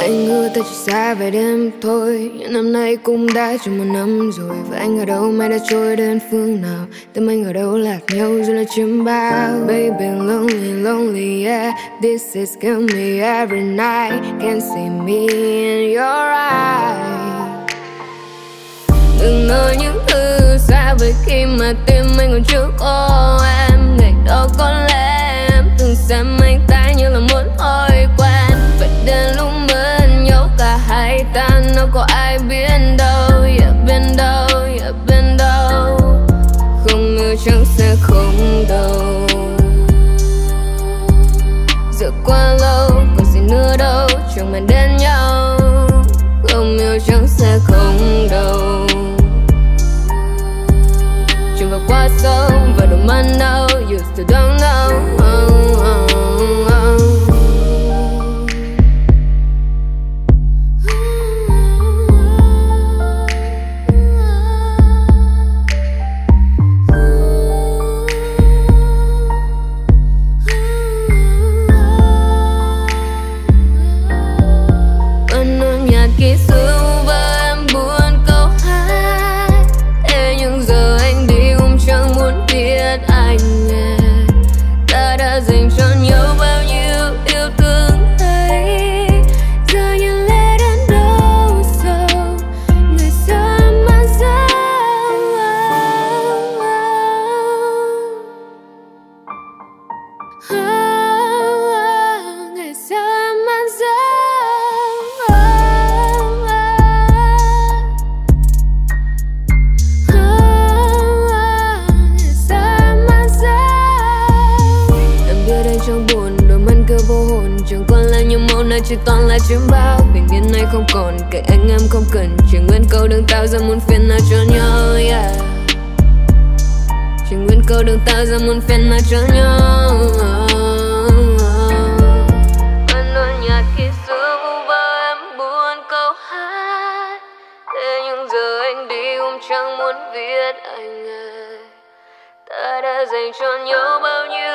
Anh hứa ta chỉ xa vài đêm thôi, nhưng năm nay cũng đã tròn 1 năm rồi. Và anh ở đâu, mai đã trôi đến phương nào? Tâm anh ở đâu lạc nhau rồi là chiếm bao. Baby lonely, lonely, yeah. This is kill me every night. Can't see me in your eyes. Đừng nói những thứ xa vời khi mà tim anh còn chưa có em. Ngày đó có lẽ em từng xem anh ta như là muốn hồi quen. Vậy đến lúc bên nhau cả hai ta đâu có ai biết đâu, yeah, bên đâu, yeah, bên đâu. Không ngờ chẳng sẽ không đâu. Giờ quá lâu còn gì nữa đâu, chẳng màn đến nhau. Không yêu chẳng sẽ không đâu. Trường vào quá sâu và đôi mắt đâu, you still don't know. Kỹ xưa và em buồn câu hát. Thế nhưng giờ anh đi cũng chẳng muốn biết anh nghe. Ta đã dành cho nhau bao nhiêu yêu thương ấy, giờ nhìn lẽ đến đâu sâu. Người sao em mang dấu. Người sao em mang dấu. Trong buồn đôi mắt cứ vô hồn, chẳng còn là những màu nơi chỉ toàn là chiếm bao. Bình yên này không còn, kể anh em không cần. Chỉ nguyên câu đừng tạo ra muôn phiền nào cho nhau, yeah. Chỉ nguyên câu đừng tạo ra muôn phiền nào cho nhau. Vẫn nỗi nhạc khi xưa vu vơ em buồn câu hát. Thế nhưng giờ anh đi cũng chẳng muốn biết anh ơi. Ta đã dành cho nhau bao nhiêu